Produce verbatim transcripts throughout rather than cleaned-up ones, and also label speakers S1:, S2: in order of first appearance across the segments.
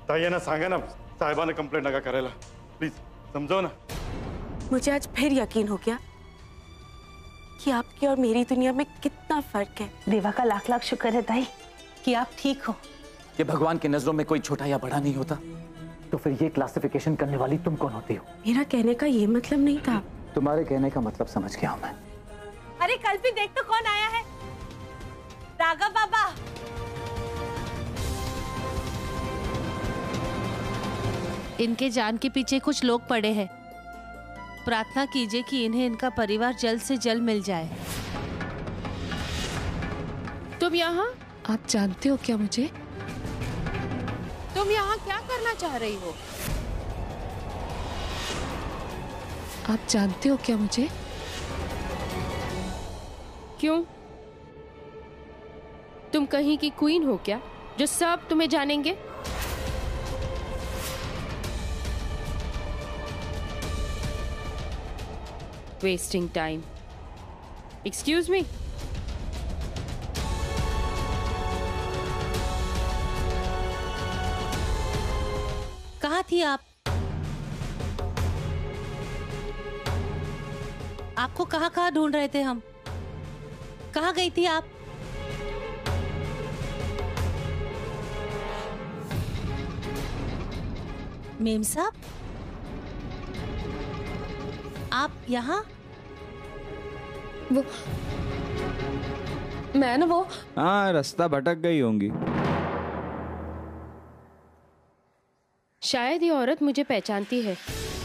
S1: ताई ना सांगा ना साहेबांना कंप्लेंट नका करायला, प्लीज समझो ना।
S2: मुझे आज फिर यकीन हो गया कि आपकी और मेरी दुनिया में कितना फर्क है।
S3: देवा का लाख लाख शुक्र है ताई कि आप ठीक हो।
S4: ये भगवान की नजरों में कोई छोटा या बड़ा नहीं होता, तो फिर ये क्लासिफिकेशन करने वाली तुम कौन होती हो?
S2: मेरा कहने का ये मतलब नहीं था।
S4: तुम्हारे कहने का मतलब समझ गया हूं मैं।
S3: अरे कल भी देख तो कौन आया है, राघव बाबा।
S5: इनके जान के पीछे कुछ लोग पड़े हैं। प्रार्थना कीजिए कि इन्हें इनका परिवार जल्द से जल्द मिल जाए।
S6: तुम यहाँ, आप जानते हो क्या मुझे? तुम यहाँ क्या करना चाह रही हो? आप जानते हो क्या मुझे? क्यों? तुम कहीं की क्वीन हो क्या जो सब तुम्हें जानेंगे? Wasting time. Excuse me.
S5: कहाँ थी आप? आपको कहाँ कहाँ ढूंढ रहे थे हम? कहाँ गई थी आप? मेम साहब, आप यहाँ?
S6: वो मैं ना वो
S7: हाँ, रास्ता भटक गई होंगी।
S6: शायद ये औरत मुझे पहचानती है।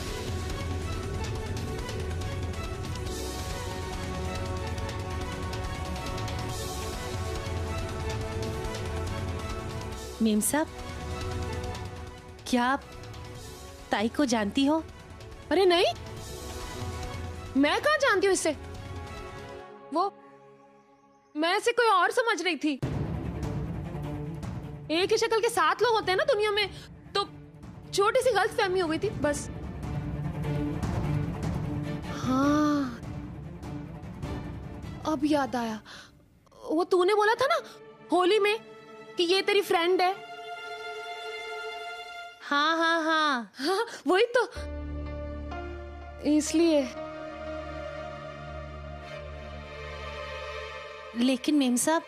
S5: मेम साहब, क्या आप ताई को जानती हो?
S6: अरे नहीं, मैं कहाँ जानती हूँ इससे। वो मैं इसे कोई और समझ रही थी। एक ही शक्ल के सात लोग होते हैं ना दुनिया में, तो छोटी सी गलतफहमी हो गई थी बस। हाँ, अब याद आया। वो तूने बोला था ना होली में कि ये तेरी फ्रेंड है।
S5: हाँ हाँ हाँ
S6: हाँ, वही तो, इसलिए।
S5: लेकिन मेम साहब,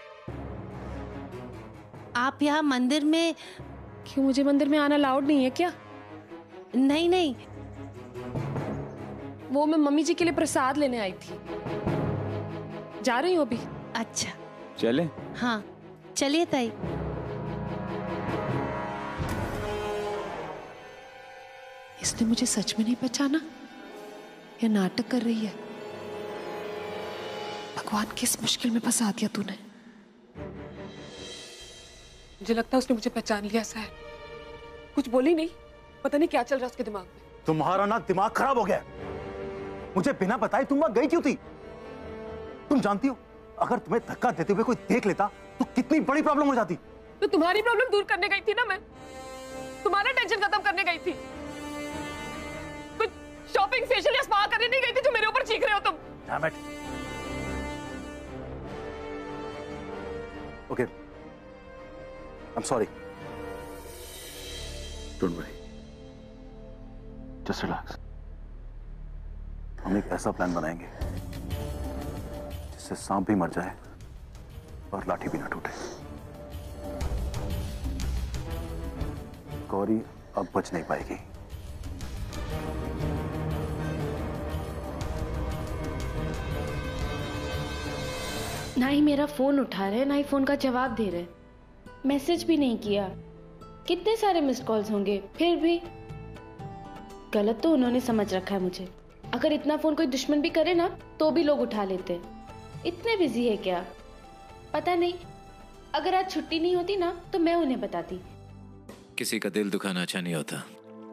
S5: आप यहाँ मंदिर में
S6: क्यों? मुझे मंदिर में आना अलाउड नहीं है क्या?
S5: नहीं नहीं,
S6: वो मैं मम्मी जी के लिए प्रसाद लेने आई थी, जा रही हूँ अभी।
S5: अच्छा
S7: चले?
S5: हाँ चलिए ताई।
S6: इसने मुझे सच में नहीं पहचाना या नाटक कर रही है? भगवान, किस मुश्किल में फंसा दिया तूने। मुझे लगता है उसने मुझे पहचान लिया। शायद कुछ बोली नहीं, पता नहीं क्या चल रहा है उसके दिमाग में।
S1: तुम्हारा ना दिमाग खराब हो गया। मुझे बिना बताए तुम वहां गई क्यों थी? तुम जानती हो अगर तुम्हें धक्का देते हुए कोई देख लेता तो कितनी बड़ी प्रॉब्लम हो जाती।
S6: तो तुम्हारी प्रॉब्लम दूर करने गई थी ना, मैं तुम्हारा टेंशन खत्म करने गई थी। कुछ शॉपिंग, फेशियल या स्पा करने नहीं गई थी जो मेरे ऊपर चीख रहे हो तुम।
S1: Damn it. Okay. I'm sorry. Don't worry. Just relax. हम एक ऐसा प्लान बनाएंगे जिससे सांप भी मर जाए और लाठी भी ना टूटे। गौरी अब बच नहीं पाएगी।
S8: ना ही मेरा फोन उठा रहे, ना ही फोन का जवाब दे रहे, मैसेज भी नहीं किया। कितने सारे मिस्ड कॉल्स होंगे, फिर भी गलत तो उन्होंने समझ रखा है मुझे। अगर इतना फोन कोई दुश्मन भी करे ना तो भी लोग उठा लेते। इतने बिजी है क्या पता नहीं। अगर आज छुट्टी नहीं होती ना तो मैं उन्हें बताती।
S9: किसी का दिल दुखाना अच्छा नहीं होता।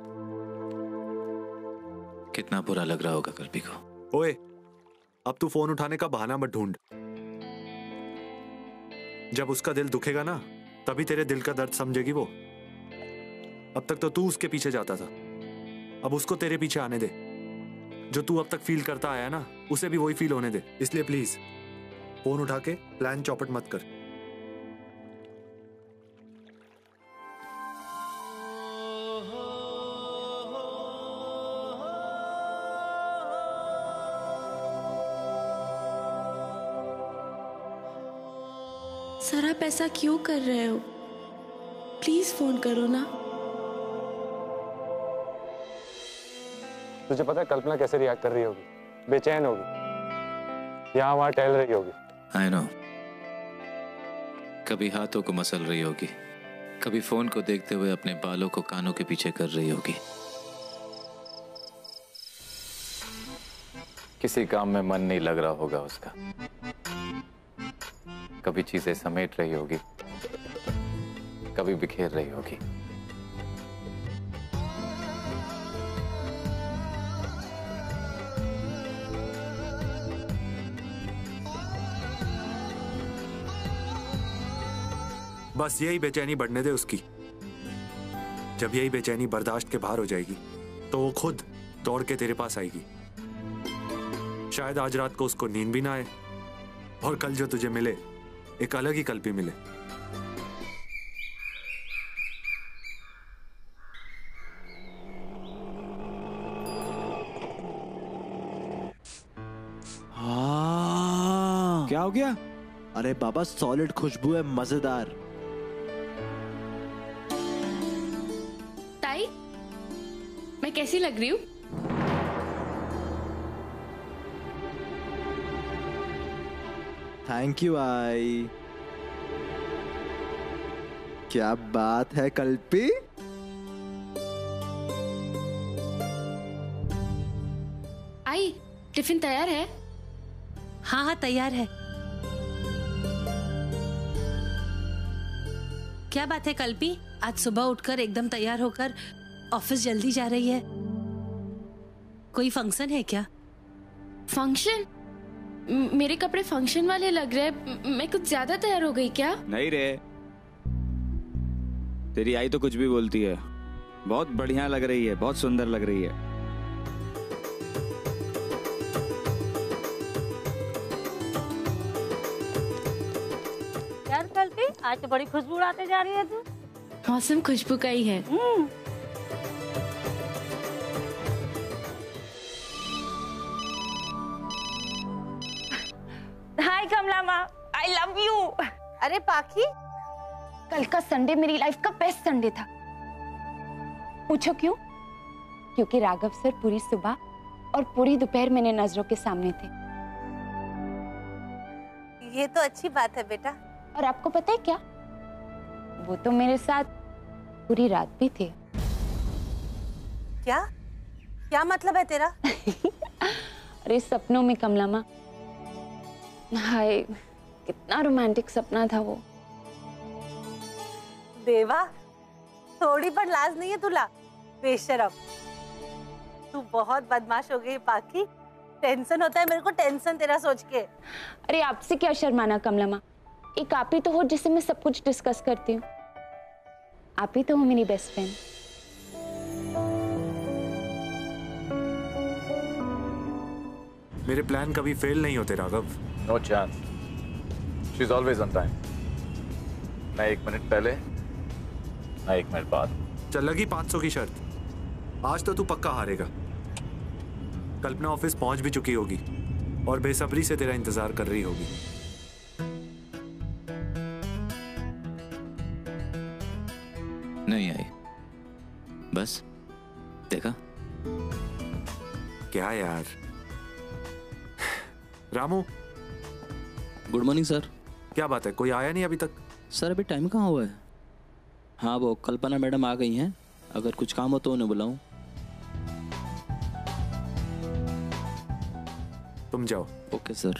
S9: कितना बुरा लग रहा होगा कल्पी को।
S10: ओए, अब तू फोन उठाने का बहाना मत ढूंढ। जब उसका दिल दुखेगा ना तभी तेरे दिल का दर्द समझेगी वो। अब तक तो तू उसके पीछे जाता था, अब उसको तेरे पीछे आने दे। जो तू अब तक फील करता आया ना उसे भी वही फील होने दे। इसलिए प्लीज फोन उठा के प्लान चौपट मत कर।
S8: सर आप ऐसा क्यों कर रहे हो? प्लीज फोन करो ना।
S10: तुझे पता है कल्पना कैसे रिएक्ट कर रही होगी? बेचैन होगी, यहाँ वहां टहल रही होगी।
S9: I know. कभी हाथों को मसल रही होगी, कभी फोन को देखते हुए अपने बालों को कानों के पीछे कर रही होगी। किसी काम में मन नहीं लग रहा होगा उसका। कभी चीजें समेट रही होगी, कभी बिखेर रही होगी।
S10: बस यही बेचैनी बढ़ने दे उसकी। जब यही बेचैनी बर्दाश्त के बाहर हो जाएगी तो वो खुद दौड़ के तेरे पास आएगी। शायद आज रात को उसको नींद भी ना आए और कल जो तुझे मिले एक अलग ही कल्पी मिले।
S11: हाँ। क्या हो गया? अरे बाबा सॉलिड खुशबू है, मजेदार।
S8: ताई, मैं कैसी लग रही हूँ?
S11: थैंक यू आई। क्या बात है कल्पी?
S8: आई, टिफिन तैयार है?
S5: हाँ हाँ तैयार है। क्या बात है कल्पी, आज सुबह उठकर एकदम तैयार होकर ऑफिस जल्दी जा रही है? कोई फंक्शन है क्या?
S8: फंक्शन? मेरे कपड़े फंक्शन वाले लग रहे हैं। मैं कुछ ज्यादा तैयार हो गई क्या?
S7: नहीं रे, तेरी आई तो कुछ भी बोलती है। बहुत बढ़िया लग रही है, बहुत सुंदर लग रही है।
S3: यार कल्पी, आज तो बड़ी खुशबू उड़ाते जा रही है तू।
S8: मौसम खुशबू का ही है।
S3: हाय कमला माँ, आई लव यू। अरे पाखी,
S12: कल का संडे मेरी लाइफ का बेस्ट संडे था। पूछो क्यों? क्योंकि राघव सर पूरी सुबह और पूरी दोपहर मेरे नजरों के सामने थे।
S3: ये तो अच्छी बात है बेटा।
S12: और आपको पता है क्या, वो तो मेरे साथ पूरी रात भी थे।
S3: क्या क्या मतलब है तेरा?
S12: अरे सपनों में कमला माँ। हाय, कितना रोमांटिक सपना था वो।
S3: देवा, थोड़ी पर लाज नहीं है तुला? बेशरम, तू बहुत बदमाश हो गई पाखी। टेंशन होता है मेरे को, टेंशन तेरा सोच के।
S12: अरे आपसे क्या शर्माना कमला माँ, एक आप ही तो हो जिससे मैं सब कुछ डिस्कस करती हूँ। आप ही तो हो मेरी बेस्ट फ्रेंड।
S10: मेरे प्लान कभी फेल नहीं होते Raghav.
S9: No chance. She is always on time. ना एक मिनट पहले, ना एक मिनट बाद।
S10: चल लगी पाँच सौ की शर्त। आज तो तू पक्का हारेगा। कल्पना ऑफिस पहुंच भी चुकी होगी और बेसब्री से तेरा इंतजार कर रही होगी।
S9: नहीं आई, बस देखा।
S10: क्या यार। Ramu,
S13: good morning sir.
S10: क्या बात है, कोई आया नहीं अभी तक?
S13: सर अभी टाइम कहाँ हुआ है? हाँ वो कल्पना मैडम आ गई हैं, अगर कुछ काम हो तो उन्हें बुलाऊं।
S10: तुम जाओ।
S13: Okay sir.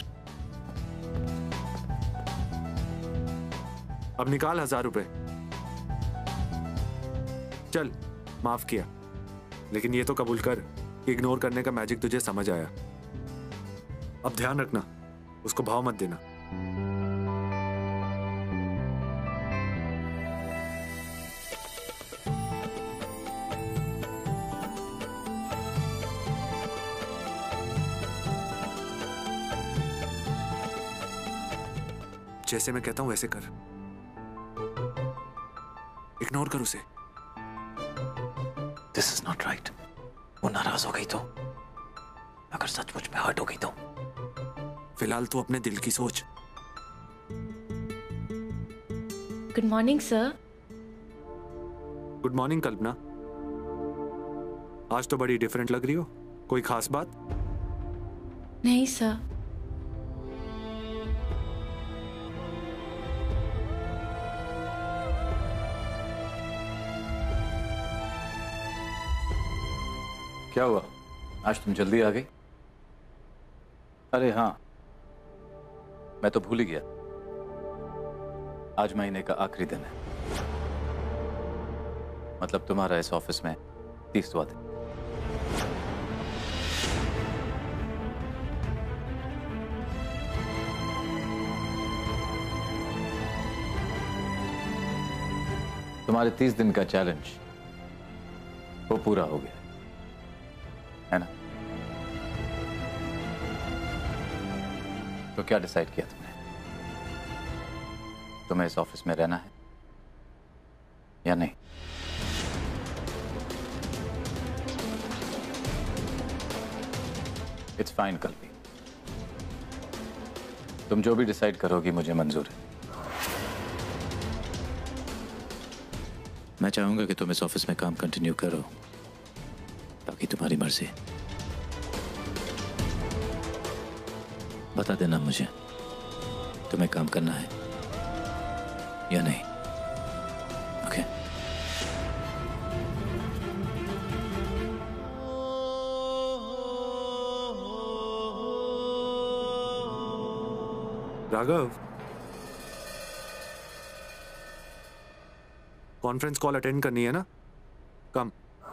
S10: अब निकाल हजार रुपए। चल, माफ किया, लेकिन ये तो कबूल कर कि इग्नोर करने का मैजिक तुझे समझ आया। अब ध्यान रखना, उसको भाव मत देना। जैसे मैं कहता हूं वैसे कर। इग्नोर कर उसे।
S4: This is not right. वो नाराज हो गई तो, अगर सचमुच में हर्ट हो गई तो?
S10: फिलहाल तू अपने दिल की सोच।
S8: Good morning sir.
S10: Good morning Kalpana. आज तो बड़ी डिफरेंट लग रही हो, कोई खास बात?
S8: नहीं सर।
S9: क्या हुआ, आज तुम जल्दी आ गई? अरे हाँ, मैं तो भूल ही गया, आज महीने का आखिरी दिन है। मतलब तुम्हारा इस ऑफिस में तीसवां दिन। तुम्हारे तीस दिन का चैलेंज वो पूरा हो गया है ना? तो क्या डिसाइड किया तुमने? तुम्हें इस ऑफिस में रहना है या नहीं? इट्स फाइन कल्पी, तुम जो भी डिसाइड करोगी मुझे मंजूर है। मैं चाहूंगा कि तुम इस ऑफिस में काम कंटिन्यू करो, बाकी तुम्हारी मर्जी। बता देना मुझे तुम्हें काम करना है या नहीं। Okay?
S10: Raghav, conference call attend करनी है ना? कम।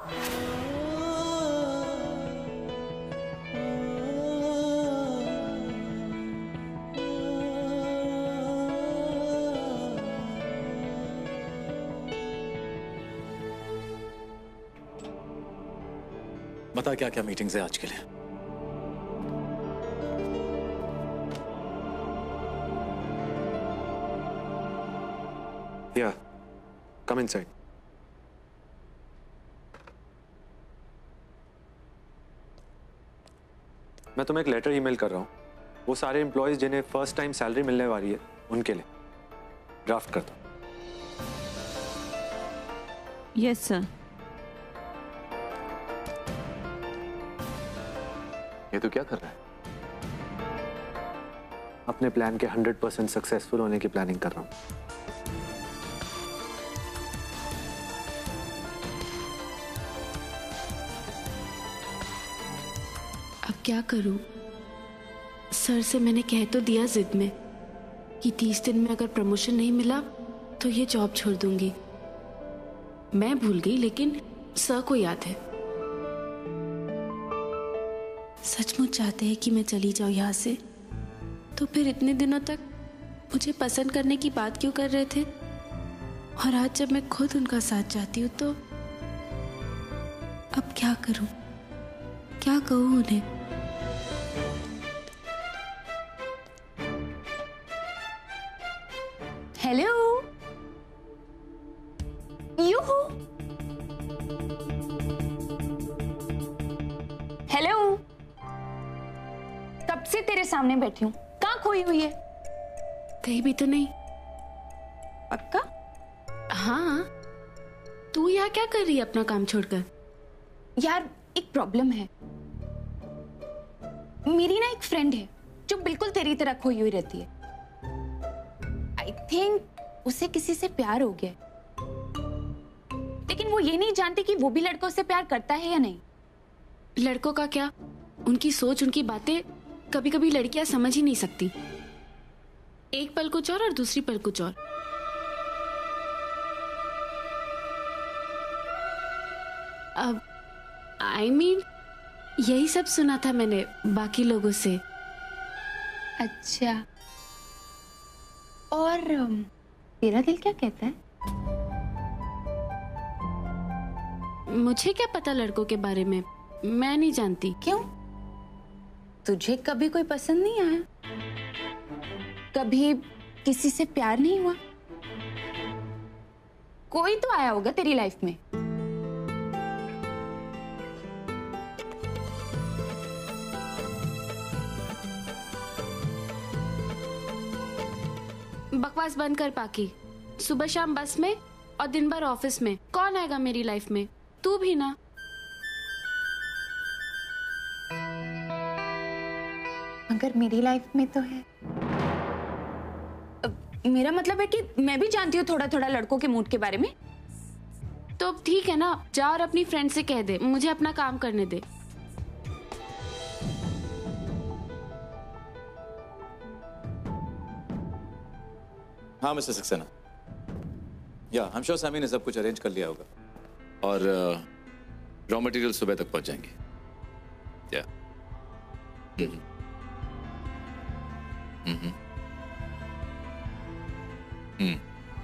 S9: बता क्या क्या मीटिंग्स है आज के लिए?
S10: या कम इनसाइड। मैं तुम्हें एक लेटर ईमेल कर रहा हूं, वो सारे एम्प्लॉयज जिन्हें फर्स्ट टाइम सैलरी मिलने वाली है उनके लिए ड्राफ्ट कर दो।
S5: Yes sir.
S9: ये तो क्या कर रहा है?
S10: अपने प्लान के हंड्रेड परसेंट सक्सेसफुल होने की प्लानिंग कर रहा हूं।
S8: अब क्या करूं? सर से मैंने कह तो दिया जिद में कि तीस दिन में अगर प्रमोशन नहीं मिला तो ये जॉब छोड़ दूंगी। मैं भूल गई, लेकिन सर को याद है। सचमुच चाहते हैं कि मैं चली जाऊं यहाँ से, तो फिर इतने दिनों तक मुझे पसंद करने की बात क्यों कर रहे थे? और आज जब मैं खुद उनका साथ चाहती हूँ तो अब क्या करूं? क्या कहूं उन्हें?
S12: Hello, yoohoo, hello. कब से तेरे सामने बैठी हूँ, कहाँ खोई हुई है?
S8: कहीं भी तो नहीं।
S12: पक्का?
S8: हाँ। तू यहाँ क्या कर रही है अपना काम छोड़कर?
S12: यार एक प्रॉब्लम है। मेरी ना एक फ्रेंड है जो बिल्कुल तेरी तरह खोई हुई रहती है। आई थिंक उसे किसी से प्यार हो गया, लेकिन वो ये नहीं जानती कि वो भी लड़कों से प्यार करता है या नहीं।
S8: लड़कों का क्या, उनकी सोच, उनकी बातें कभी कभी लड़कियां समझ ही नहीं सकती। एक पल कुछ और और दूसरी पल कुछ और। अब आई I मीन mean, यही सब सुना था मैंने बाकी लोगों से।
S12: अच्छा, और तेरा दिल क्या कहता है?
S8: मुझे क्या पता लड़कों के बारे में, मैं नहीं जानती।
S12: क्यों? तुझे कभी कोई पसंद नहीं आया? कभी किसी से प्यार नहीं हुआ? कोई तो आया होगा तेरी लाइफ में।
S8: बकवास बंद कर पाकी। सुबह शाम बस में और दिन भर ऑफिस में। कौन आएगा मेरी लाइफ में? तू भी ना।
S12: मगर मेरी लाइफ में तो है। मेरा मतलब है कि मैं भी जानती हूँ थोड़ा थोड़ा लड़कों के मूड के बारे में।
S8: तो ठीक है ना, जा और अपनी फ्रेंड से कह दे मुझे अपना काम करने दे।
S9: हाँ मिस्टर सक्सेना, या हम श्योर सैमी ने सब कुछ अरेंज कर लिया होगा और रॉ मटेरियल सुबह तक पहुंच जाएंगे। या hmm hmm hmm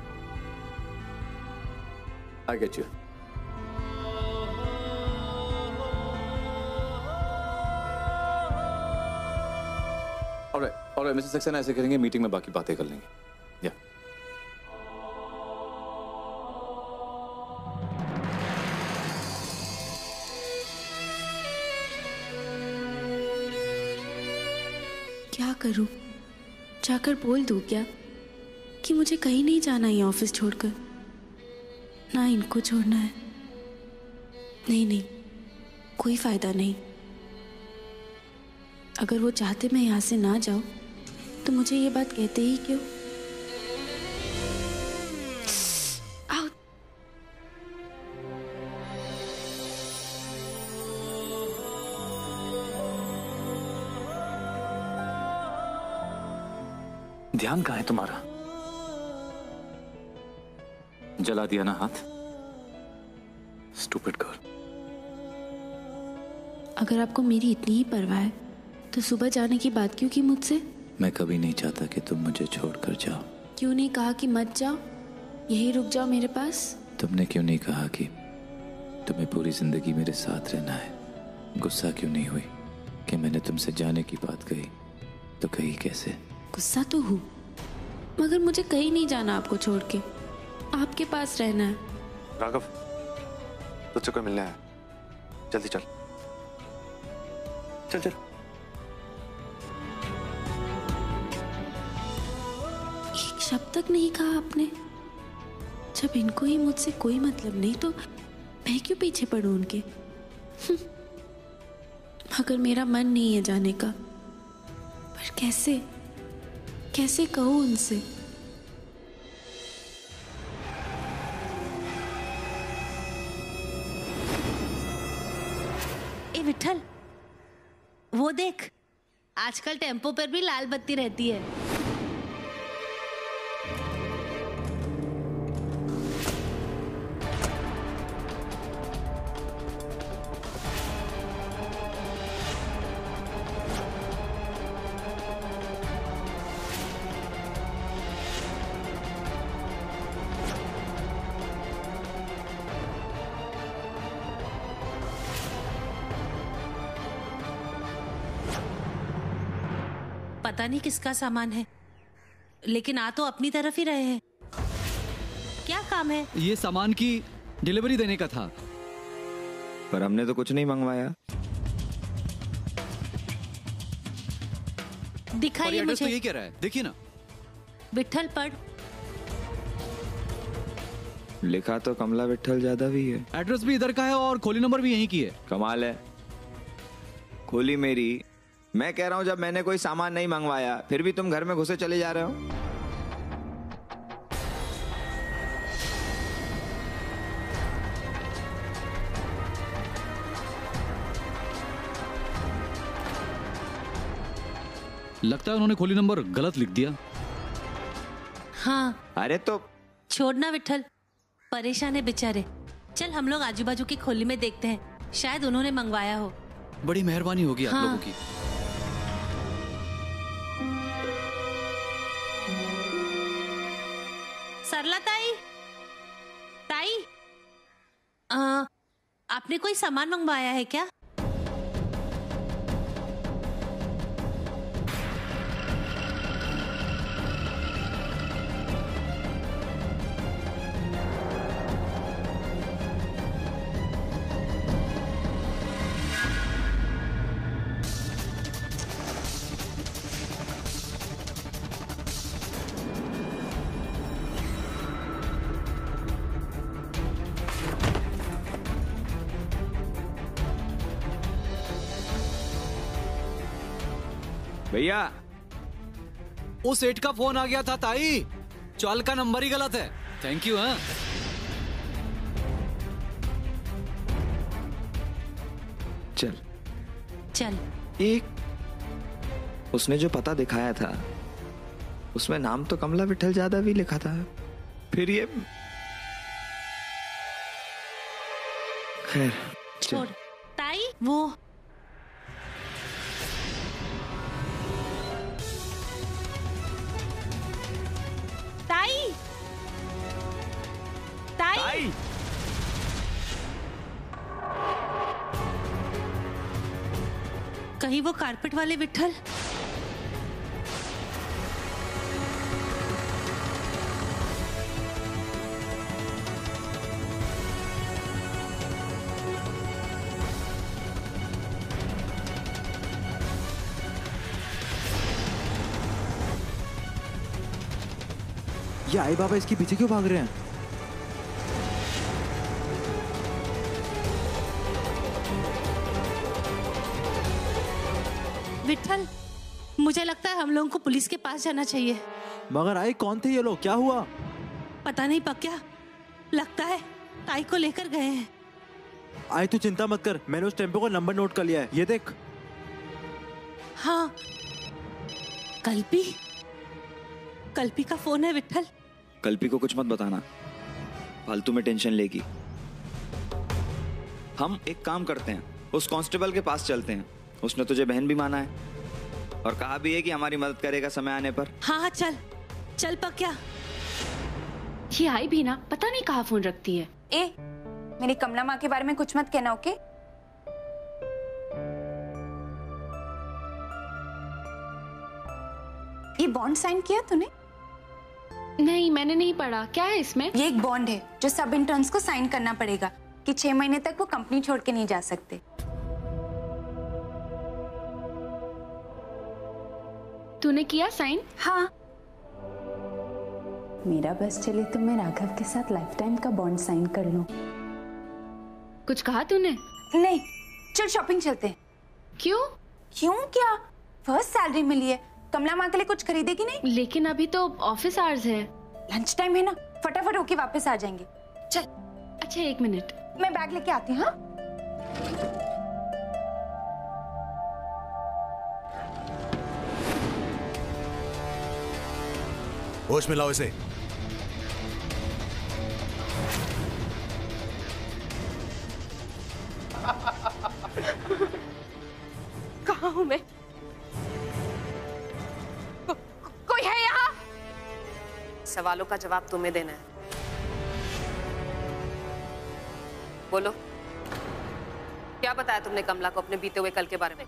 S9: I get you. All right, all right, mister Saxena ऐसे करेंगे, मीटिंग में बाकी बातें कर लेंगे। या
S2: क्या करूं? जाकर बोल दूं क्या कि मुझे कहीं नहीं जाना ये ऑफिस छोड़कर, ना इनको छोड़ना है? नहीं नहीं, कोई फायदा नहीं। अगर वो चाहते मैं यहाँ से ना जाऊं तो मुझे ये बात कहते ही क्यों? आओ।
S4: ध्यान कहाँ है तुम्हारा? जला दिया ना हाथ? Stupid girl.
S2: अगर आपको मेरी इतनी ही परवाह है तो सुबह जाने की बात क्यों की मुझसे?
S13: मैं कभी नहीं चाहता कि तुम मुझे छोड़कर जाओ।
S2: क्यों नहीं कहा कि मत जाओ, यही रुक जाओ मेरे पास?
S13: तुमने क्यों नहीं कहा कि तुम्हें पूरी जिंदगी मेरे साथ रहना है? गुस्सा क्यों नहीं हुई कि मैंने तुमसे जाने की बात कही? तो कही कैसे?
S2: गुस्सा तो हूँ, मगर मुझे कहीं नहीं जाना आपको छोड़ के, आपके पास रहना है।
S10: राघव, तुझसे कोई मिलने आया, जल्दी चल चल चल।
S2: एक शब्द तक नहीं कहा आपने? जब इनको ही मुझसे कोई मतलब नहीं तो मैं क्यों पीछे पड़ूं उनके? मगर मेरा मन नहीं है जाने का, पर कैसे कैसे कहूं उनसे?
S5: ए विठल, वो देख, आजकल टेम्पो पर भी लाल बत्ती रहती है। पता नहीं किसका सामान है, लेकिन आ तो अपनी तरफ ही रहे हैं। क्या काम है?
S14: ये सामान की डिलीवरी देने का था।
S7: पर हमने तो कुछ नहीं मंगवाया।
S5: दिखाइए मुझे।
S14: तो यही कह रहा है, देखिए ना।
S5: विठल पढ़।
S7: लिखा तो कमला विठल ज्यादा भी है।
S14: एड्रेस भी इधर का है और खोली नंबर भी यहीं की है।
S7: कमाल है। खोली मेरी, मैं कह रहा हूं जब मैंने कोई सामान नहीं मंगवाया फिर भी तुम घर में घुसे चले जा रहे हो।
S14: लगता है उन्होंने खोली नंबर गलत लिख दिया।
S5: हाँ।
S7: अरे तो
S5: छोड़ना विठल, परेशान है बेचारे। चल हम लोग आजू बाजू की खोली में देखते हैं, शायद उन्होंने मंगवाया हो।
S14: बड़ी मेहरबानी होगी
S5: हाँ।
S14: आप लोगों की।
S5: सरला ताई, ताई, आ, आपने कोई सामान मंगवाया है क्या?
S7: भैया
S14: उस सेठ का फोन आ गया था ताई, चॉल का नंबर ही गलत है। Thank you. हाँ
S7: चल
S5: चल।
S7: एक उसने जो पता दिखाया था उसमें नाम तो कमला विठल जादव भी लिखा था, फिर ये खैर
S5: छोड़। ताई वो ताई ताई, ताई। कहीं वो कारपेट वाले विठल?
S11: ये आई बाबा इसके पीछे क्यों भाग रहे हैं?
S5: विठल, मुझे लगता है हम लोगों को पुलिस के पास जाना चाहिए।
S11: मगर आई कौन थे ये लोग, क्या हुआ?
S5: पता नहीं पक्या, लगता है ताई को लेकर गए हैं।
S11: आई तू चिंता मत कर, मैंने उस टेम्पो का नंबर नोट कर लिया है, ये देख।
S5: हाँ, कल्पी कल्पी का फोन है विठल।
S7: कल्पी को कुछ मत बताना, फालतू में टेंशन लेगी। हम एक काम करते हैं, उस कांस्टेबल के पास चलते हैं, उसने तुझे बहन भी माना है और कहा भी है कि हमारी मदद करेगा समय आने पर।
S5: हाँ हाँ चल चल पक्या।
S12: ये आई भी ना पता नहीं कहाँ फोन रखती है।
S15: ए, मेरी कमला माँ के बारे में कुछ मत कहना, ओके? ये बॉन्ड साइन किया तूने?
S12: नहीं, मैंने नहीं पढ़ा। क्या है इसमें?
S15: ये एक बॉन्ड है जो सब इंटर्न्स को साइन करना पड़ेगा कि छह महीने तक वो कंपनी छोड़ के नहीं जा सकते।
S12: तूने किया साइन?
S15: हाँ। मेरा बस चले तो मैं राघव के साथ लाइफ टाइम का बॉन्ड साइन कर लूं।
S12: कुछ कहा तूने?
S15: नहीं, चल शॉपिंग चलते हैं।
S12: क्यों?
S15: क्यों क्या? फर्स्ट सैलरी मिली है, कमला माँ के लिए कुछ खरीदेगी नहीं?
S12: लेकिन अभी तो ऑफिस आवर्स है।
S15: लंच टाइम है ना, फटाफट होके वापस आ जाएंगे। चल।
S12: अच्छा एक मिनट,
S15: मैं बैग लेके आती हूँ। हाँ?
S1: होश में लाओ इसे।
S6: कहाँ हूँ मैं? को, को, कोई है यहाँ? सवालों का जवाब तुम्हें देना है। बोलो, क्या बताया तुमने कमला को अपने बीते हुए कल के बारे में?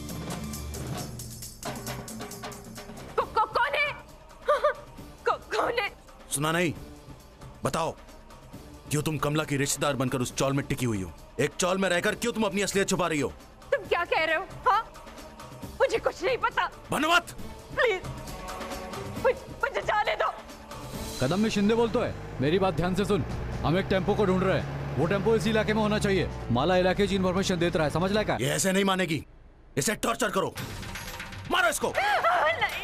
S6: को, को, कौन है? को, कौन है?
S1: सुना नहीं? बताओ, क्यों तुम कमला की रिश्तेदार बनकर उस चौल में टिकी हुई हो? एक चौल में रहकर क्यों तुम अपनी असलियत छुपा रही हो?
S6: तुम क्या कह रहे हो? हाँ? मुझे कुछ नहीं पता।
S1: बनवत!
S6: प्लीज, मुझे, मुझे जाने दो।
S14: कदम में शिंदे बोलता है, मेरी बात ध्यान से सुन। हम एक टेम्पो को ढूंढ रहे हैं, वो टेम्पो इसी इलाके में होना चाहिए। माला इलाके की इन्फॉर्मेशन देता है, समझ लायक है?
S1: ये ऐसे नहीं मानेगी, इसे टॉर्चर करो, मारो इसको।
S6: नहीं।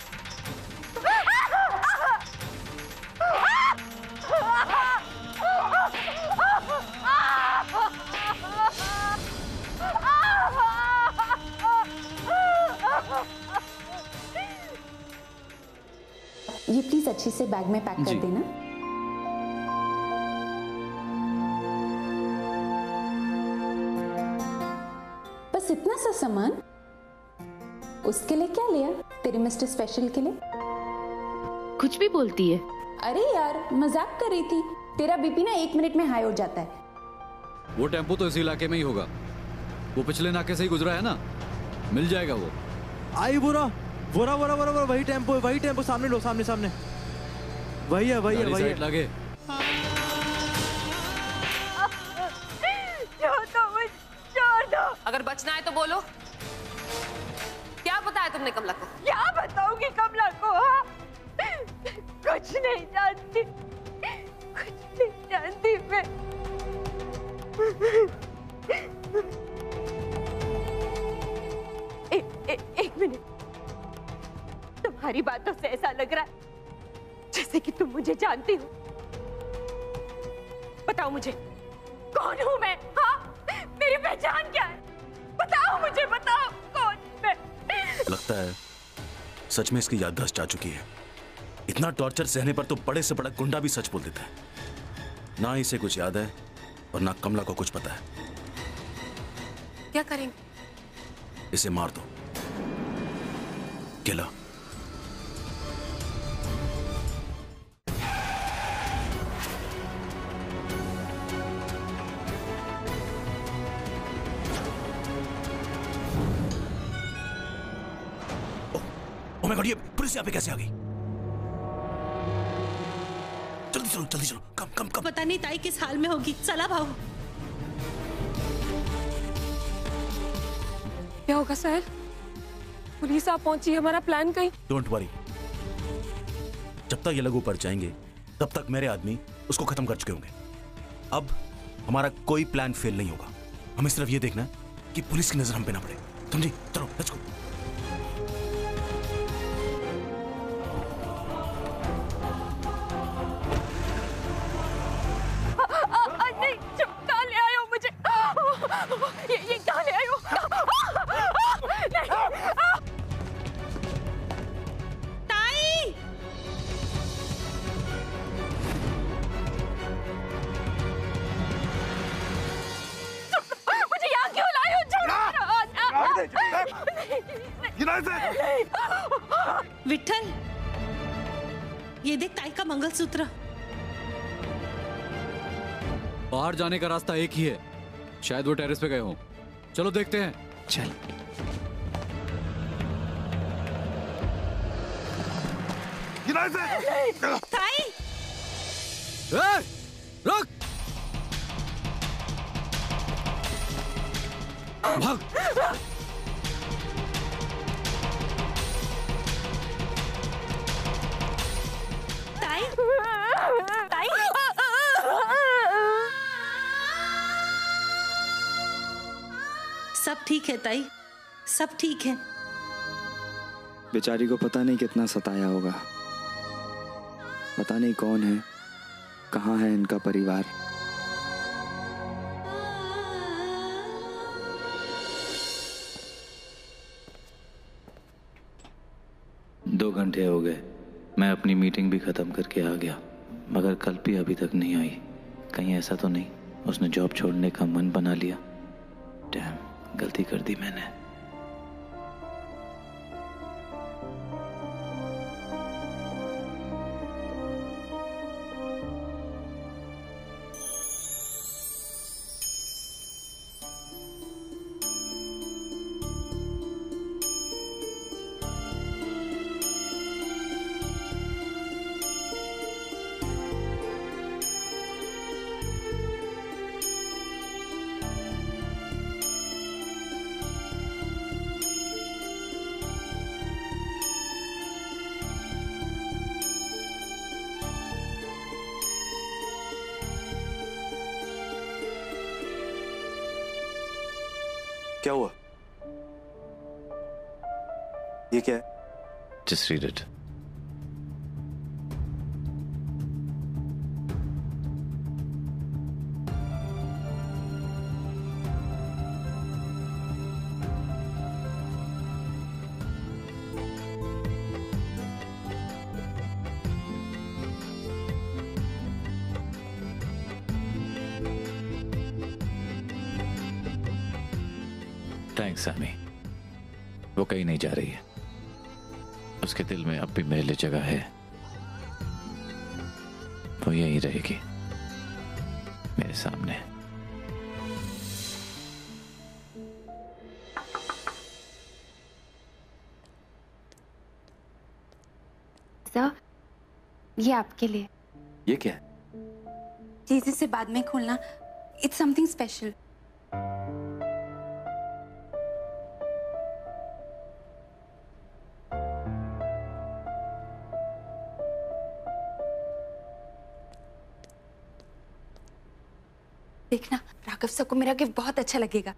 S15: ये प्लीज अच्छे से बैग में पैक कर देना। बस इतना सा सामान। उसके लिए क्या लिया? तेरे मिस्टर स्पेशल के लिए?
S12: कुछ भी बोलती है।
S15: अरे यार, मजाक कर रही थी। तेरा बीपी ना एक मिनट में हाई हो जाता है।
S14: वो टेम्पो तो इसी इलाके में ही होगा, वो पिछले नाके से ही गुजरा है ना, मिल जाएगा वो।
S11: आई बुरा बुरा बुरा बुरा बुरा वही टेम्पो है, वही टेम्पो। सामने लो, सामने सामने वही है, वही है, वही है।
S14: लगे।
S6: छोड़ दो मुझे, छोड़ दो। अगर बचना है तो बोलो, क्या बताया तुमने कमला को? क्या बताऊंगी कमला को? हाँ? कुछ नहीं जानती, कुछ नहीं जानती मैं। ए, ए, एक मिनट, तुम्हारी बातों से ऐसा लग रहा है जैसे कि तुम मुझे जानती हो। बताओ मुझे, कौन हूं मैं? हाँ, मेरी पहचान क्या है? बताओ मुझे, बताओ कौन मैं?
S16: लगता है सच में इसकी याददाश्त जा चुकी है। इतना टॉर्चर सहने पर तो बड़े से बड़ा गुंडा भी सच बोल देता है। ना इसे कुछ याद है और ना कमला को कुछ पता है।
S6: क्या करेंगे?
S16: इसे मार दो। किला। ओह माय गॉड, ये पुलिस यहाँ पे कैसे आ गई? जल्दी चलो, जल्दी चलो, कम कम कम।
S5: पता नहीं ताई किस हाल में होगी। चला भाऊ।
S6: क्या होगा साहिल? पुलिस आ पहुंची, हमारा प्लान कहीं?
S16: डोंट वरी, जब तक ये लोग ऊपर जाएंगे तब तक मेरे आदमी उसको खत्म कर चुके होंगे। अब हमारा कोई प्लान फेल नहीं होगा। हमें सिर्फ ये देखना है कि पुलिस की नजर हम पे ना पड़े। समझी? चलो लेट्स गो।
S6: ये ये कहाँ ले आए हो?
S5: ताई!
S6: मुझे यहाँ क्यों लाए हो?
S5: विठल, ये देख ताई का मंगलसूत्र।
S14: बाहर जाने का रास्ता एक ही है, शायद वो टेरेस पे गए हों। चलो देखते हैं।
S13: चल।
S5: ताई!
S14: ए, रुक! भाग!
S5: ताई! ताई! सब ठीक है ताई, सब ठीक है।
S7: बेचारी को पता नहीं कितना सताया होगा। पता नहीं कौन है, कहाँ है इनका परिवार।
S13: दो घंटे हो गए, मैं अपनी मीटिंग भी खत्म करके आ गया, मगर कल्पी अभी तक नहीं आई। कहीं ऐसा तो नहीं उसने जॉब छोड़ने का मन बना लिया? डैम, गलती कर दी मैंने।
S1: क्या हुआ? ये क्या है?
S13: Just read it. Thanks Sammy. वो कहीं नहीं जा रही है, उसके दिल में अब भी मेरे लिए जगह है। वो यहीं रहेगी, मेरे सामने।
S12: सर, ये आपके लिए।
S9: ये क्या है?
S12: प्लीज इसे बाद में खोलना, इट्स समथिंग स्पेशल। देखना, राघव सर को मेरा गिफ्ट बहुत अच्छा लगेगा।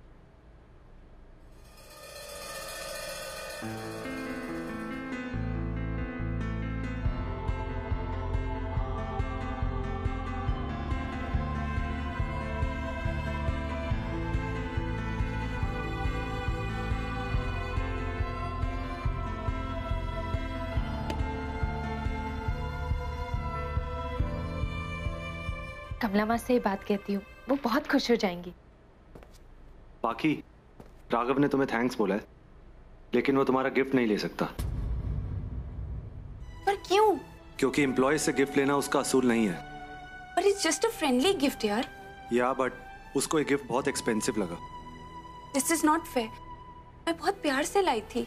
S8: कमला माँ से ही बात कहती हूँ, वो बहुत खुश हो जाएंगी।
S10: बाकी राघव ने तुम्हें थैंक्स बोला है, लेकिन वो तुम्हारा गिफ्ट नहीं ले सकता।
S12: पर क्यों?
S10: क्योंकि एम्प्लॉय से गिफ्ट लेना उसका असूल नहीं है।
S12: पर it's just a friendly gift यार।
S10: या बट उसको ये गिफ्ट बहुत एक्सपेंसिव लगा।
S12: This is not fair. मैं बहुत प्यार से लाई थी।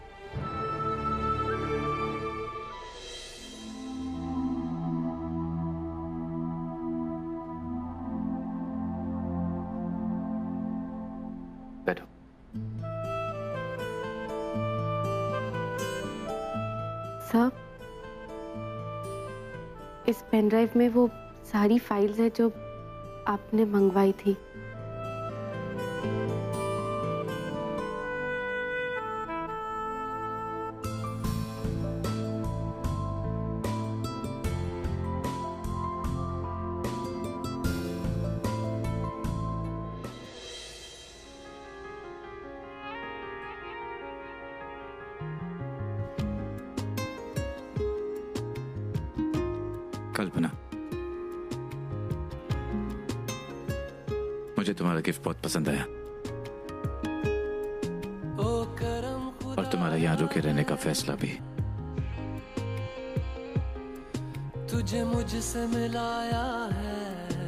S4: बैठो।
S8: सर, इस पेन ड्राइव में वो सारी फाइल्स है जो आपने मंगवाई थी।
S9: कल्पना, मुझे तुम्हारा गिफ्ट बहुत पसंद आया और तुम्हारा यहाँ रुके रहने का फैसला भी।
S17: तुझे मुझसे मिलाया है,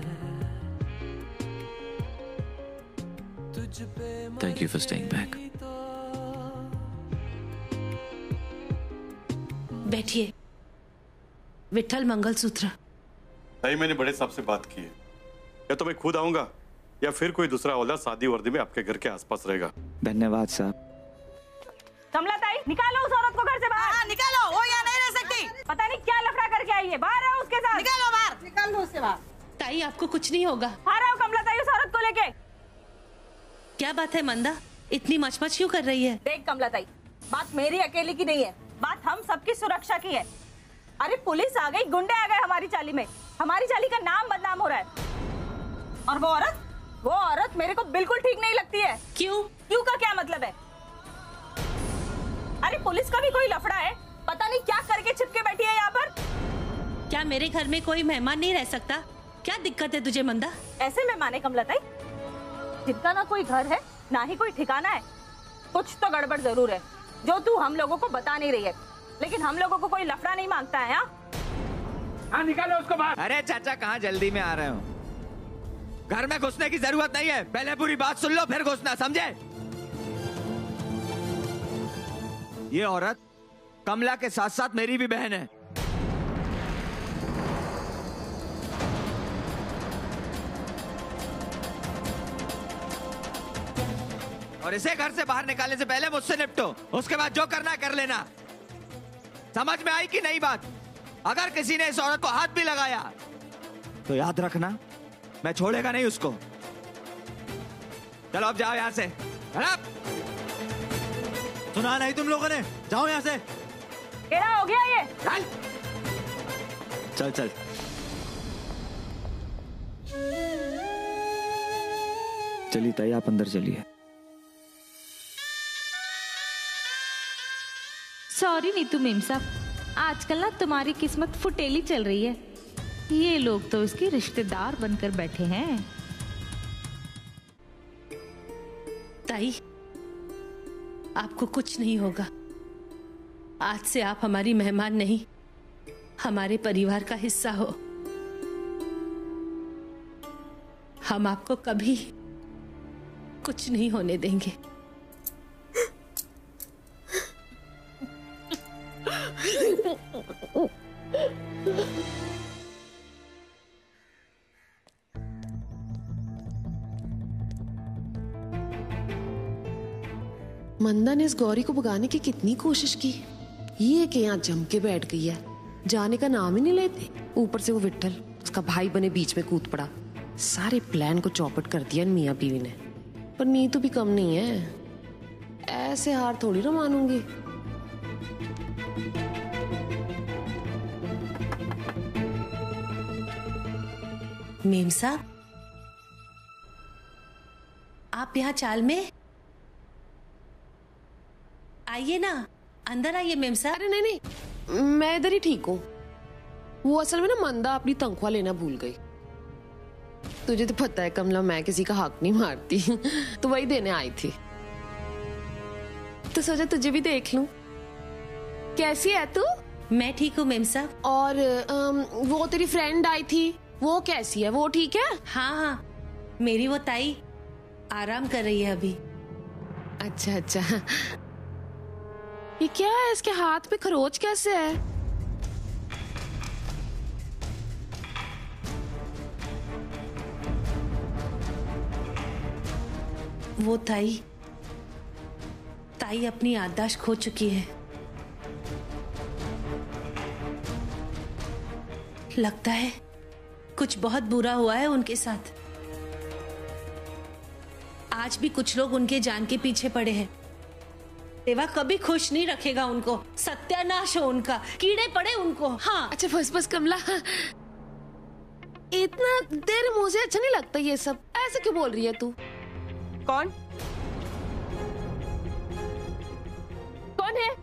S17: तुझ पे
S9: thank you for staying back.
S5: बैठिए। विठल मंगलसूत्र।
S18: ताई, मैंने बड़े साहब से बात की है, या तो मैं खुद आऊंगा या फिर कोई दूसरा औलाद शादी वर्दी में आपके घर के आसपास रहेगा।
S7: धन्यवाद साहब।
S3: कमला ताई, निकालो उस औरत को घर से बाहर। हाँ, निकालो, वो यहाँ नहीं रह सकती। पता नहीं क्या लफड़ा करके आई है, बाहर है उसके साथ। निकालो बाहर, निकाल लो उससे बाहर।
S5: ताई, आपको कुछ नहीं होगा।
S3: बाहर आओ कमला ताई, उस औरत को लेके।
S5: क्या बात है मंदा, इतनी मचमच क्यों कर रही है?
S3: देख कमला ताई, बात मेरी अकेली की नहीं है, बात हम सबकी सुरक्षा की है। अरे पुलिस आ गई, गुंडे आ गए हमारी चाली में, हमारी चाली का नाम बदनाम हो रहा है। और वो औरत वो औरत मेरे को बिल्कुल ठीक नहीं लगती है।
S5: क्यों?
S3: क्यों का क्या मतलब है? अरे पुलिस का भी कोई लफड़ा है, पता नहीं क्या करके छिपके बैठी है यहाँ पर।
S5: क्या मेरे घर में कोई मेहमान नहीं रह सकता? क्या दिक्कत है तुझे मंदा?
S3: ऐसे मेहमान है कमला ताई, जिनका ना कोई घर है ना ही कोई ठिकाना है। कुछ तो गड़बड़ जरूर है जो तू हम लोगों को बता नहीं रही है, लेकिन हम लोगों को कोई लफड़ा नहीं मांगता है। हाँ,
S7: निकालो उसको बाहर। अरे चाचा, कहाँ जल्दी में आ रहे हो? घर में घुसने की जरूरत नहीं है, पहले पूरी बात सुन लो फिर घुसना, समझे? ये औरत कमला के साथ साथ मेरी भी बहन है। और इसे घर से बाहर निकालने से पहले मुझसे निपटो, उसके बाद जो करना है कर लेना। समझ में आई कि नहीं बात? अगर किसी ने इस औरत को हाथ भी लगाया तो याद रखना, मैं छोड़ेगा नहीं उसको। चलो अब जाओ यहाँ से।
S11: सुना नहीं तुम लोगों ने? जाओ यहाँ से।
S3: क्या हो गया ये?
S7: चल चल चल। चलिए ताई, आप अंदर चलिए।
S8: सॉरी नीतू मेम साहब, आजकल ना तुम्हारी किस्मत फुटेली चल रही है। ये लोग तो इसके रिश्तेदार बनकर बैठे हैं।
S5: ताई, आपको कुछ नहीं होगा। आज से आप हमारी मेहमान नहीं, हमारे परिवार का हिस्सा हो। हम आपको कभी कुछ नहीं होने देंगे।
S19: मंदा ने इस गौरी को भगाने की कितनी कोशिश की, ये कि यहाँ जम के बैठ गई है, जाने का नाम ही नहीं लेती। ऊपर से वो विट्ठल, उसका भाई बने, बीच में कूद पड़ा। सारे प्लान को चौपट कर दिया मियाँ बीवी ने। पर नीतू भी कम नहीं है, ऐसे हार थोड़ी ना मानूंगी।
S5: मेम साहब, आप यहाँ चाल में आइए ना, अंदर आइए मेम साहब।
S19: अरे नहीं नहीं, मैं इधर ही ठीक हूँ। वो असल में ना मंदा अपनी तनख्वाह लेना भूल गई। तुझे तो पता है कमला, मैं किसी का हक नहीं मारती। तो वही देने आई थी, तो सोचा तुझे भी देख लूं। कैसी है तू?
S5: मैं ठीक हूँ मेम साहब।
S19: और अम, वो तेरी फ्रेंड आई थी, वो कैसी है? वो ठीक है?
S5: हाँ हाँ, मेरी वो ताई आराम कर रही है अभी।
S19: अच्छा अच्छा। ये क्या है? इसके हाथ पे खरोच कैसे है?
S5: वो ताई ताई अपनी याददाश्त खो चुकी है। लगता है कुछ बहुत बुरा हुआ है उनके साथ। आज भी कुछ लोग उनके जान के पीछे पड़े हैं। देवा कभी खुश नहीं रखेगा उनको, सत्यानाश हो उनका, कीड़े पड़े उनको। हाँ
S19: अच्छा बस बस कमला, इतना देर मुझे अच्छा नहीं लगता ये सब। ऐसे क्यों बोल रही है तू?
S6: कौन कौन है?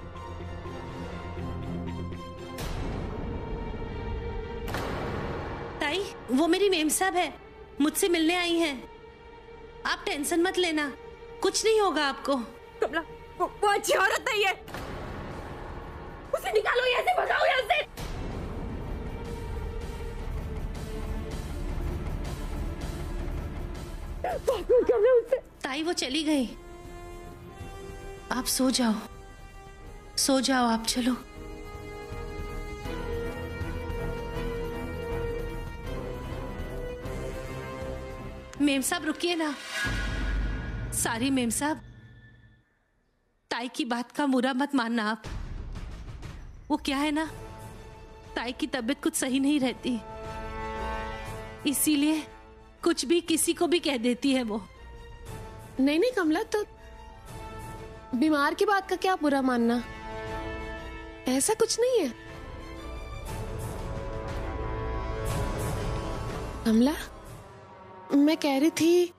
S5: ताई वो मेरी मेम साहब है, मुझसे मिलने आई हैं। आप टेंशन मत लेना, कुछ नहीं होगा आपको।
S6: कमला वो, वो अच्छी औरत नहीं है, उसे निकालो यहाँ से, भगाओ यहाँ से।
S5: ताई वो चली गई, आप सो जाओ, सो जाओ आप, चलो। मेम साहब रुकिए ना। सारी मेम साहब, ताई की बात का बुरा मत मानना आप। वो क्या है ना, ताई की तबीयत कुछ सही नहीं रहती, इसीलिए कुछ भी किसी को भी कह देती है वो।
S19: नहीं नहीं कमला, तो बीमार की बात का क्या बुरा मानना, ऐसा कुछ नहीं है। कमला मैं कह रही थी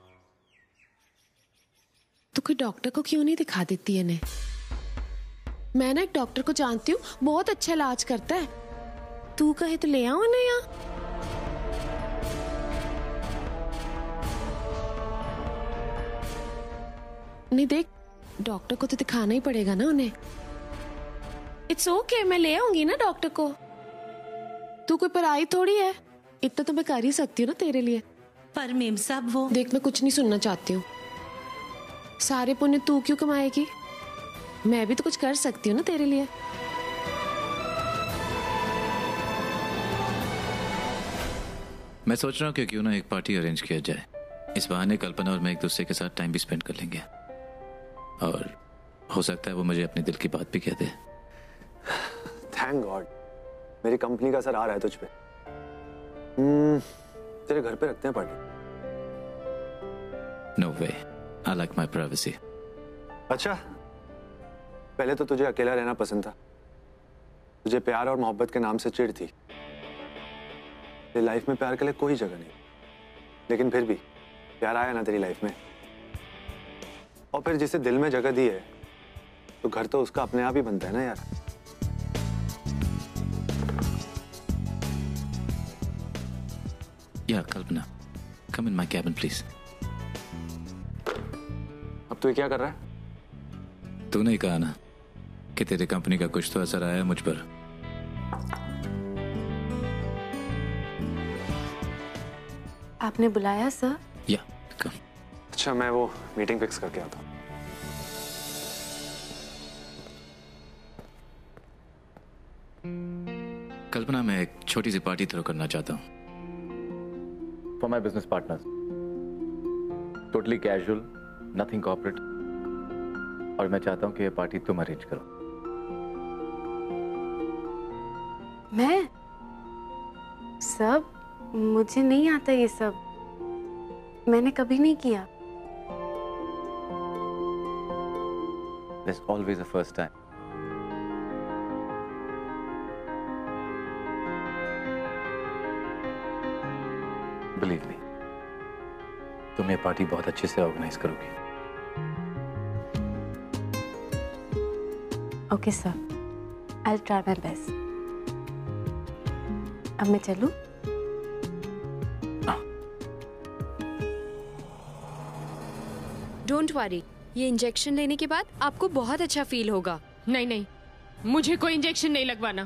S19: तू कोई डॉक्टर को क्यों नहीं दिखा देती है ने? मैं ना एक डॉक्टर को जानती हूँ, बहुत अच्छा इलाज करता है। तू कहे तो ले आओ ना यहाँ। नहीं देख, डॉक्टर को तो दिखाना ही पड़ेगा ना उन्हें। इट्स ओके okay, मैं ले आऊंगी ना डॉक्टर को। तू कोई पराई थोड़ी है, इतना तो मैं कर ही सकती हूँ ना तेरे लिए।
S5: पर मेम साहब वो
S19: देख, मैं कुछ नहीं सुनना चाहती हूँ। सारे पुण्य तू क्यों कमाएगी? मैं भी तो कुछ कर सकती हूँ ना तेरे लिए।
S13: मैं सोच रहा हूँ कि क्यों ना एक पार्टी अरेंज किया जाए। इस बहाने कल्पना और मैं एक दूसरे के साथ टाइम भी स्पेंड कर लेंगे, और हो सकता है वो मुझे अपने दिल की बात भी कह दे।
S20: थैंक गॉड, मेरी कंपनी का असर आ रहा है तुझ पे। hmm, तेरे घर पे रखते हैं party.
S13: No way, I like my privacy.
S20: अच्छा, पहले तो तुझे अकेला रहना पसंद था, तुझे प्यार और मोहब्बत के नाम से चिढ़ थी। तेरी लाइफ में प्यार के लिए कोई जगह नहीं, लेकिन फिर भी प्यार आया ना तेरी लाइफ में, और फिर जिसे दिल में जगह दी है तो घर तो उसका अपने आप ही बनता है ना यार।
S13: या Kalpana, come in my cabin please.
S20: अब तू क्या कर रहा है?
S13: तूने ही कहा ना कि तेरी कंपनी का कुछ तो असर आया मुझ पर।
S8: आपने बुलाया सर?
S13: या कम।
S20: अच्छा, मैं वो मीटिंग फिक्स करके आता हूँ।
S13: कल्पना, मैं एक छोटी सी पार्टी थ्रो करना चाहता हूँ।
S4: For my business partners, totally casual, nothing corporate, और मैं चाहता हूँ कि ये पार्टी तुम अरेंज करो।
S8: मैं? सब? मुझे नहीं आता ये सब, मैंने कभी नहीं किया।
S4: There's always a first time. Believe me, तुम ये पार्टी बहुत अच्छे से ऑर्गेनाइज करोगी।
S8: Okay sir, I'll try my best. अब मैं चलूं?
S21: डोंट वरी, ये इंजेक्शन लेने के बाद आपको बहुत अच्छा फील होगा।
S19: नहीं नहीं, मुझे कोई इंजेक्शन नहीं लगवाना।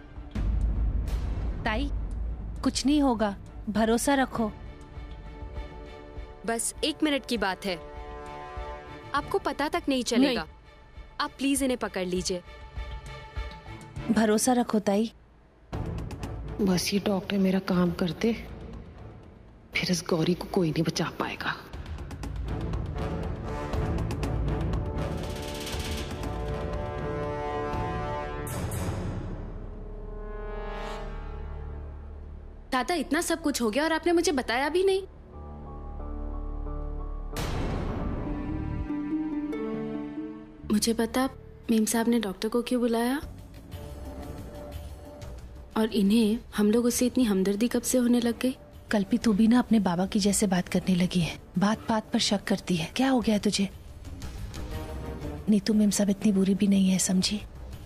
S5: ताई, कुछ नहीं होगा, भरोसा रखो।
S21: बस एक मिनट की बात है, आपको पता तक नहीं चलेगा। नहीं। आप प्लीज इन्हें पकड़ लीजिए।
S5: भरोसा रखो ताई।
S19: बस ये डॉक्टर मेरा काम करते, फिर इस गौरी को कोई नहीं बचा पाएगा।
S2: दादा, इतना सब कुछ हो गया और आपने मुझे बताया भी नहीं। मुझे पता मेम साहब ने डॉक्टर को क्यों बुलाया, और इन्हें हम लोग उससे इतनी हमदर्दी कब से होने लग गई।
S5: कल्पी, तू भी ना अपने बाबा की जैसे बात करने लगी है, बात बात पर शक करती है। क्या हो गया है तुझे? नीतू मेम साहब इतनी बुरी भी नहीं है, समझी?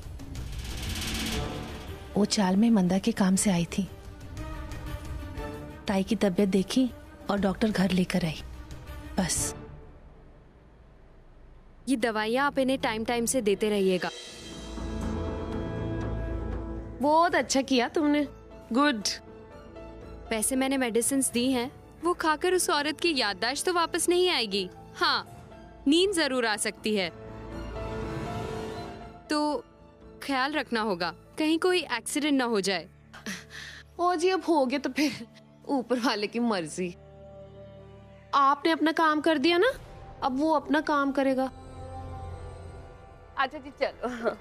S5: वो चाल में मंदा के काम से आई थी, ताई की तबीयत देखी और डॉक्टर घर लेकर आई, बस।
S21: ये दवाइयाँ आप इन्हें टाइम टाइम से देते रहिएगा।
S19: बहुत अच्छा किया तुमने, गुड।
S21: वैसे मैंने मेडिसिन्स दी हैं, वो खाकर उस औरत की याददाश्त तो वापस नहीं आएगी। हाँ, नींद जरूर आ सकती है, तो ख्याल रखना होगा कहीं कोई एक्सीडेंट ना हो जाए।
S19: ओ जी, अब हो गया तो फिर ऊपर वाले की मर्जी। आपने अपना काम कर दिया ना, अब वो अपना काम करेगा।
S6: अच्छा जी, चलो।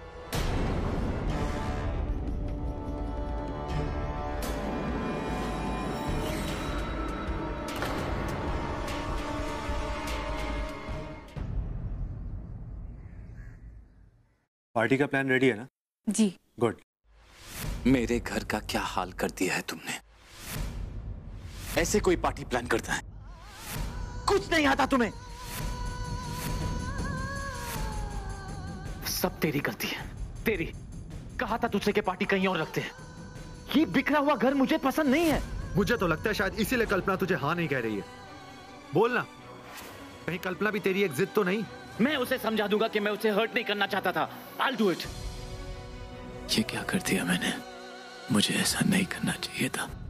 S20: पार्टी का प्लान रेडी है ना?
S2: जी।
S20: गुड।
S9: मेरे घर का क्या हाल कर दिया है तुमने? ऐसे कोई पार्टी प्लान करता है? कुछ नहीं आता तुम्हें। सब तेरी गलती है, तेरी। कहा था तुझसे कि पार्टी कहीं और रखते हैं। ये बिखरा हुआ घर मुझे पसंद नहीं है।
S10: मुझे तो लगता है शायद इसीलिए कल्पना तुझे हाँ नहीं कह रही है। बोलना, कहीं कल्पना भी तेरी एक जिद तो नहीं?
S9: मैं उसे समझा दूंगा कि मैं उसे हर्ट नहीं करना चाहता था। I'll do it। ये क्या कर दिया मैंने? मुझे ऐसा नहीं करना चाहिए था।